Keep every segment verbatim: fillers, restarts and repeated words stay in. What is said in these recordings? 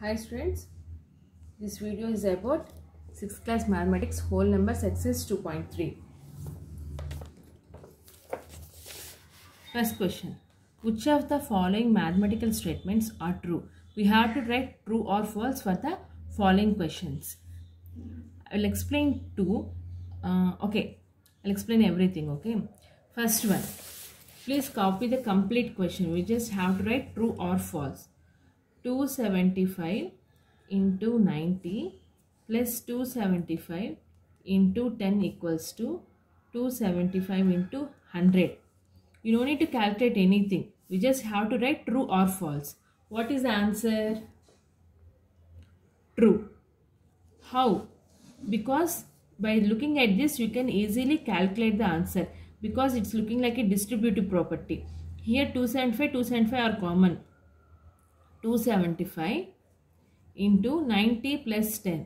Hi students, this video is about sixth class mathematics whole numbers exercise two point three. First question, which of the following mathematical statements are true? We have to write true or false for the following questions. I will explain two. Uh, okay, I'll explain everything. Okay, first one, please copy the complete question. We just have to write true or false. two hundred seventy-five into ninety plus two hundred seventy-five into ten equals to two hundred seventy-five into one hundred. You don't need to calculate anything. We just have to write true or false. What is the answer? True. How? Because by looking at this you can easily calculate the answer because it's looking like a distributive property. Here two hundred seventy-five, two hundred seventy-five are common. two hundred seventy-five into ninety plus ten.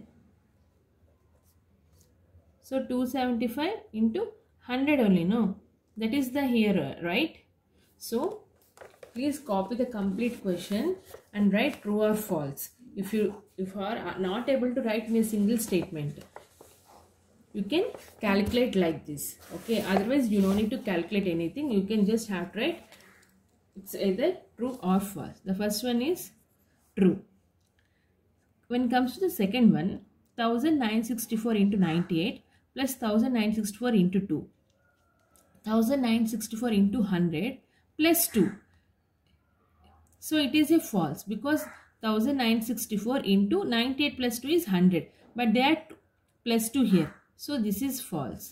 So two hundred seventy-five into one hundred only, no? That is the here, right? So please copy the complete question and write true or false. If you if you are not able to write in a single statement, you can calculate like this. Okay, otherwise you don't need to calculate anything. You can just have to write it's either true or false. The first one is true. When it comes to the second one, one thousand nine hundred sixty-four into ninety-eight plus one thousand nine hundred sixty-four into two. one thousand nine hundred sixty-four into one hundred plus two. So it is a false because one thousand nine hundred sixty-four into ninety-eight plus two is one hundred. But they are plus two here. So this is false.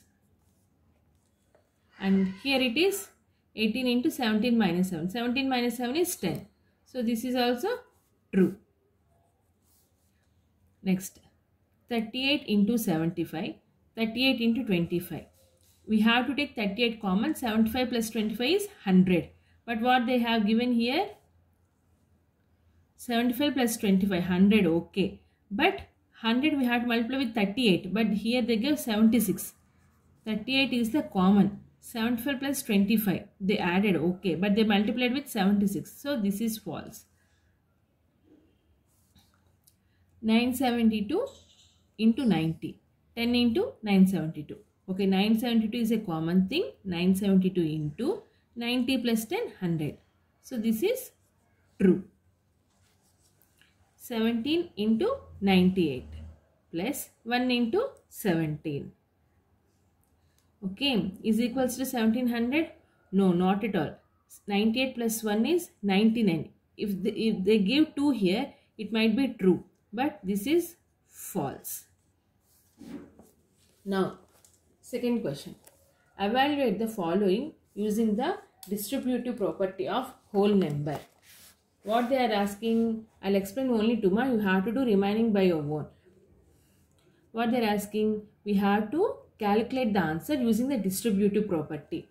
And here it is eighteen into seventeen minus seven. seventeen minus seven is ten. So this is also true. Next, thirty-eight into seventy-five. thirty-eight into twenty-five. We have to take thirty-eight common. seventy-five plus twenty-five is one hundred. But what they have given here? seventy-five plus twenty-five, one hundred, okay. But one hundred we have to multiply with thirty-eight. But here they give seventy-six. thirty-eight is the common. seventy-five plus twenty-five. They added, okay. But they multiplied with seventy-six. So this is false. nine hundred seventy-two into ninety. ten into nine hundred seventy-two. Okay, nine hundred seventy-two is a common thing. nine hundred seventy-two into ninety plus ten, one hundred. So this is true. seventeen into ninety-eight plus one into seventeen. Okay, is equals to seventeen hundred? No, not at all. ninety-eight plus one is ninety-nine. If they, if they give two here, it might be true. But this is false. Now, second question. Evaluate the following using the distributive property of whole number. What they are asking, I'll explain only tomorrow. You have to do remaining by your own. What they are asking, we have to calculate the answer using the distributive property.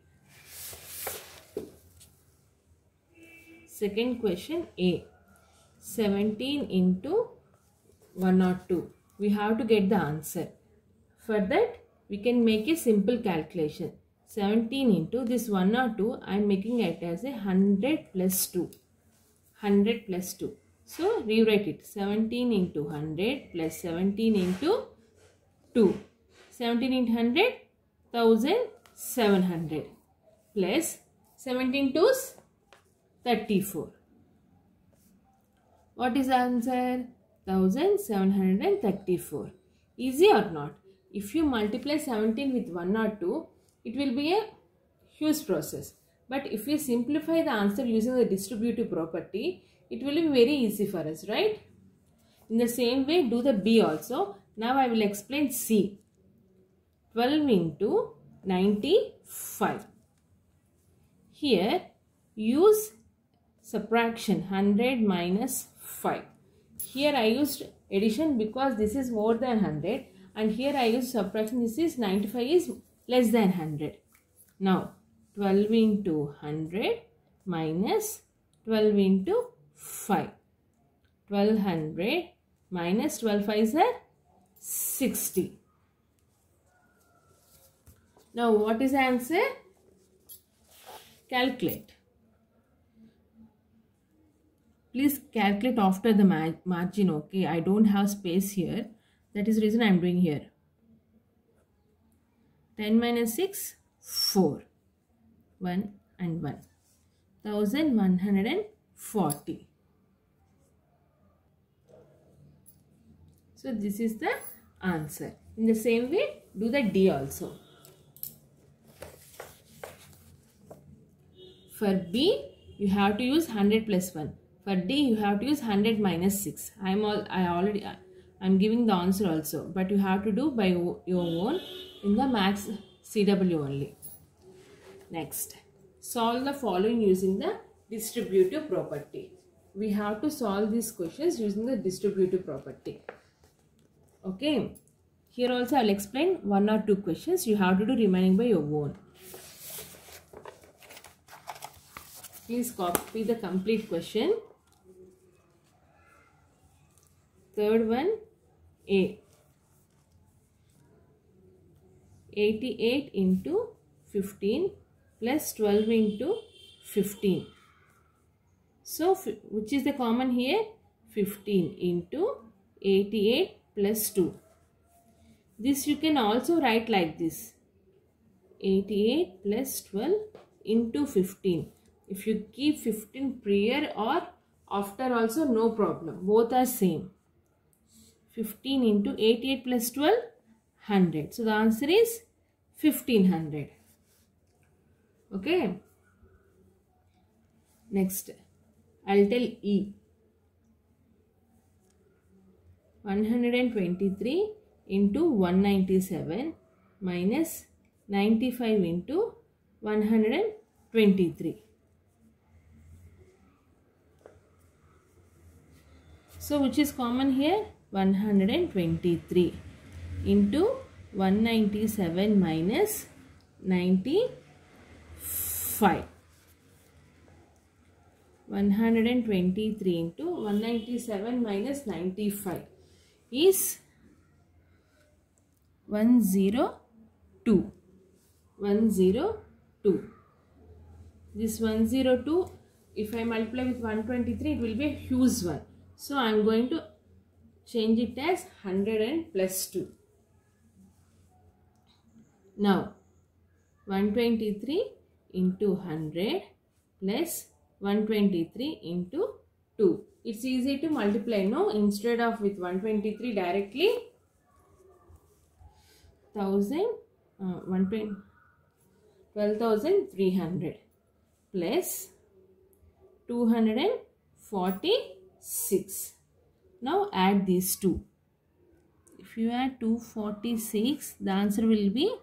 Second question A. seventeen into one hundred two. We have to get the answer. For that, we can make a simple calculation. seventeen into this one hundred two, I am making it as a one hundred plus two. one hundred plus two. So, rewrite it. seventeen into one hundred plus seventeen into two. seventeen into one hundred, one thousand seven hundred. Plus seventeen twos, thirty-four. What is the answer? one thousand seven hundred thirty-four. Easy or not? If you multiply seventeen with one hundred two, it will be a huge process. But if we simplify the answer using the distributive property, it will be very easy for us, right? In the same way, do the B also. Now I will explain C. twelve into ninety-five. Here, use subtraction one hundred minus five. Here I used addition because this is more than one hundred. And here I use subtraction. This is ninety-five is less than one hundred. Now, twelve into one hundred minus twelve into five. twelve hundred minus twelve fives are sixty. Now, what is the answer? Calculate. Please calculate after the ma margin, okay? I don't have space here. That is the reason I am doing here. ten minus six, four. one and one. one thousand one hundred forty. So this is the answer. In the same way, do the D also. For B, you have to use one hundred plus one. For D, you have to use one hundred minus six. I am all I already I am giving the answer also, but you have to do by your own in the Max C W only. Next, solve the following using the distributive property. We have to solve these questions using the distributive property. Okay. Here also I will explain one or two questions. You have to do remaining by your own. Please copy the complete question. Third one, A. eighty-eight into fifteen plus twelve into fifteen. So, which is the common here? fifteen into eighty-eight plus two. This you can also write like this. eighty-eight plus twelve into fifteen. If you keep fifteen prior or after also, no problem. Both are same. fifteen into eighty-eight plus twelve, one hundred. So the answer is fifteen hundred. Okay. Next, I'll tell E. one hundred twenty-three into one hundred ninety-seven minus ninety-five into one hundred twenty-three. So which is common here? one hundred twenty-three into one hundred ninety-seven minus ninety-five. one hundred twenty-three into one hundred ninety-seven minus ninety-five is one hundred two. one hundred two. This one hundred two, if I multiply with one hundred twenty-three, it will be a huge one. So I am going to change it as one hundred and plus two. Now, one hundred twenty-three into one hundred plus one hundred twenty-three into two. It's easy to multiply, no? Instead of with one hundred twenty-three directly, one thousand, uh, twelve thousand three hundred plus two hundred forty-six. Now add these two. If you add two hundred forty-six, the answer will be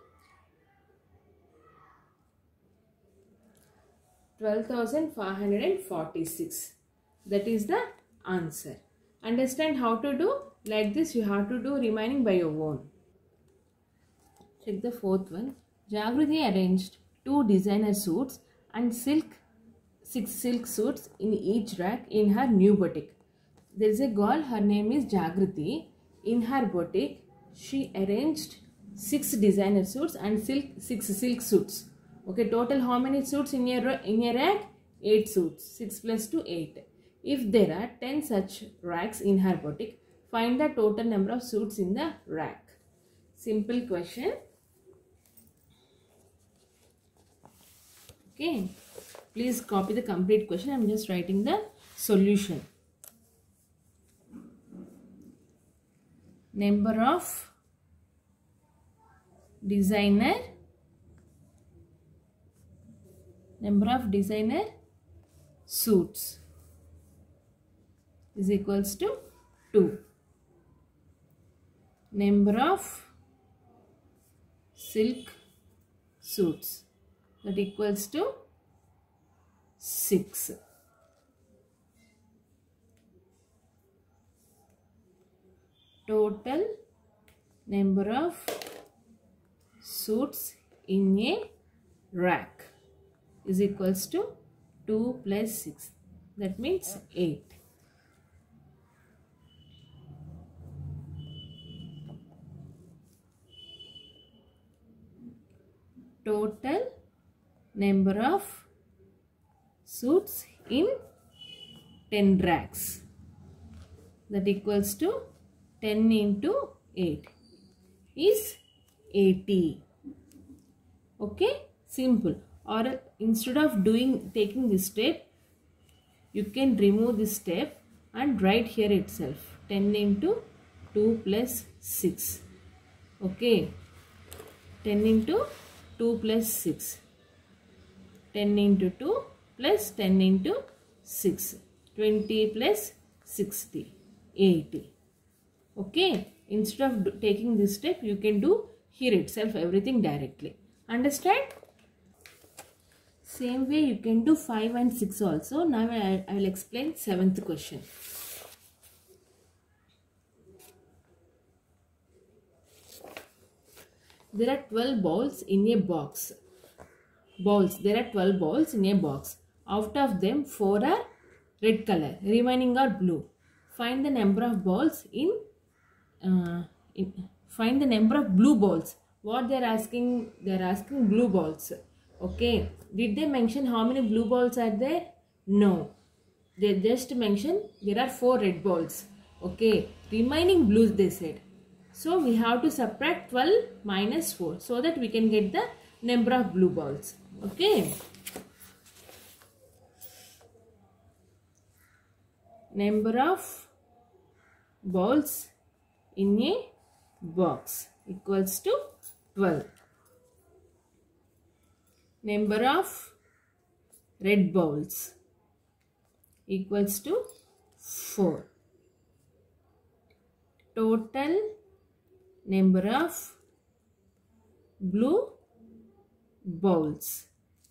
twelve thousand five hundred forty-six. That is the answer. Understand how to do? Like this you have to do remaining by your own. Check the fourth one. Jagruti arranged two designer suits and silk six silk suits in each rack in her new boutique. There is a girl, her name is Jagruti. In her boutique, she arranged six designer suits and silk six silk suits. Okay, total how many suits in your in your rack? eight suits. six plus two, eight. If there are ten such racks in her boutique, find the total number of suits in the rack. Simple question. Okay. Please copy the complete question. I am just writing the solution. Number of designer number of designer suits is equals to two. Number of silk suits, that equals to six. Total number of suits in a rack is equals to two plus six. That means eight. Total number of suits in ten racks. That equals to ten into eight is eighty. Okay, simple. Or instead of doing taking this step, you can remove this step and write here itself ten into two plus six. Okay, ten into two plus six. ten into two plus ten into six. twenty plus sixty. eighty. Okay, instead of taking this step, you can do here itself everything directly. Understand? Same way you can do five and six also. Now I, I will explain seventh question. There are twelve balls in a box. Balls. There are twelve balls in a box. Out of them, four are red color. Remaining are blue. Find the number of balls in, uh, in find the number of blue balls. What they are asking? They are asking blue balls. Okay. Did they mention how many blue balls are there? No. They just mentioned there are four red balls. Okay. Remaining blues they said. So we have to subtract twelve minus four so that we can get the number of blue balls. Okay. Number of balls in a box equals to twelve. Number of red balls equals to four. Total number of blue balls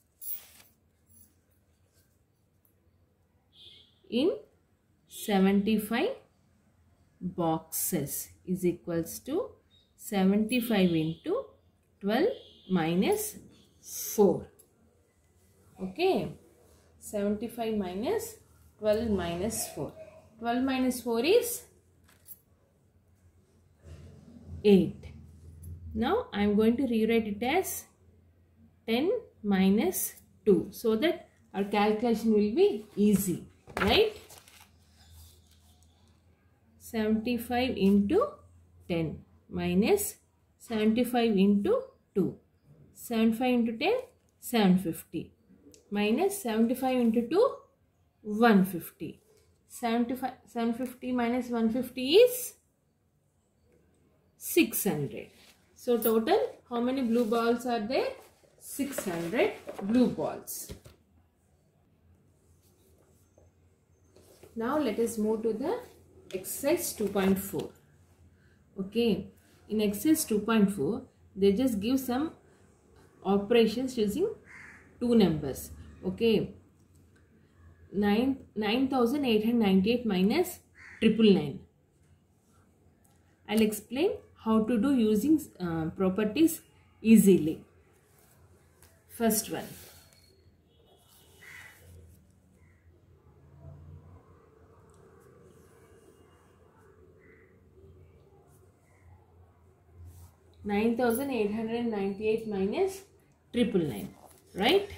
in seventy-five boxes is equals to seventy-five into twelve minus four. Okay, seventy-five minus twelve minus four. twelve minus four is eight. Now I am going to rewrite it as ten minus two so that our calculation will be easy, right? seventy-five into ten minus seventy-five into two. seventy-five into ten, seven hundred fifty. Minus seventy-five into two, one hundred fifty. seventy-five, seven hundred fifty minus one hundred fifty is six hundred. So total, how many blue balls are there? six hundred blue balls. Now let us move to the exercise two point four. Okay, in exercise two point four, they just give some operations using two numbers. Okay, nine thousand eight hundred ninety-eight minus triple nine. I'll explain how to do using uh, properties easily. First one. nine thousand eight hundred ninety-eight minus triple nine, right?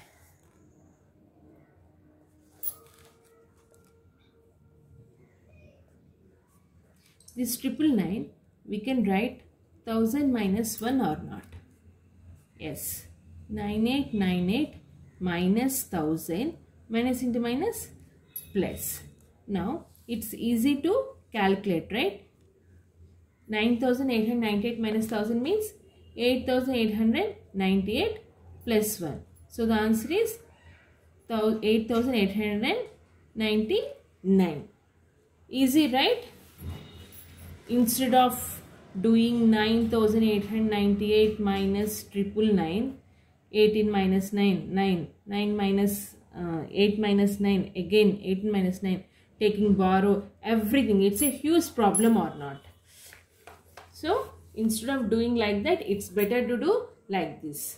This triple nine, we can write thousand minus one or not? Yes, nine eight nine eight minus thousand, minus into minus plus. Now it's easy to calculate, right? nine thousand eight hundred ninety-eight minus one thousand means eight thousand eight hundred ninety-eight plus one. So the answer is eight thousand eight hundred ninety-nine. Easy, right? Instead of doing nine thousand eight hundred ninety-eight minus triple nine, eighteen minus nine, nine, nine minus uh, eight minus nine, again eighteen minus nine, taking borrow, everything. It's a huge problem or not? So instead of doing like that, it's better to do like this.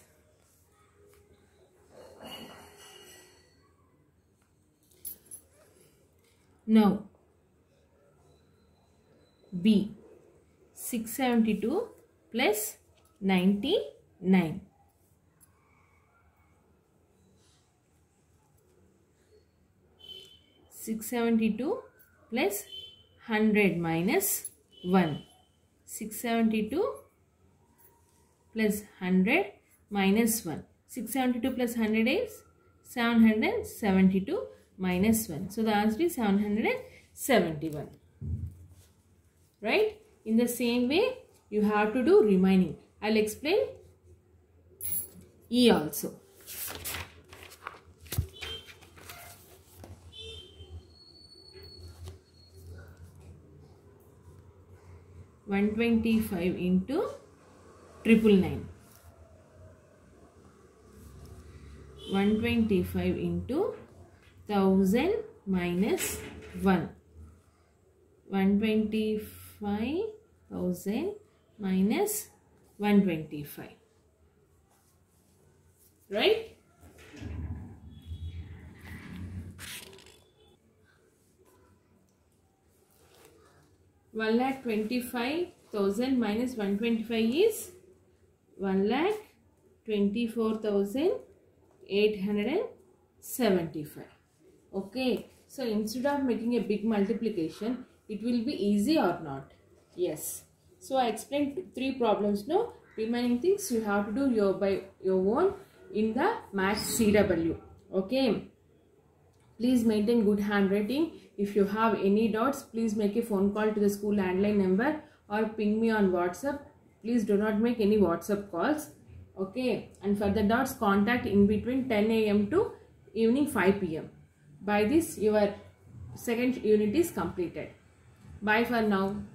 Now B, six hundred seventy-two plus ninety-nine. six seventy-two plus one hundred minus one. six seventy-two plus one hundred minus one. six seventy-two plus one hundred is seven hundred seventy-two minus one. So the answer is seven hundred seventy-one. Right? In the same way, you have to do remaining. I'll explain E also. one twenty-five into triple nine. one twenty-five into one thousand minus one. one twenty-five thousand minus one twenty-five. Right? one lakh twenty-five thousand minus one twenty-five is one lakh twenty-four thousand eight hundred seventy-five. Okay. So instead of making a big multiplication, it will be easy or not? Yes. So I explained three problems now. Remaining things you have to do your by your own in the Maths C W. Okay. Please maintain good handwriting. If you have any doubts, please make a phone call to the school landline number or ping me on WhatsApp. Please do not make any WhatsApp calls. Okay. And for the doubts, contact in between ten A M to evening five P M By this, your second unit is completed. Bye for now.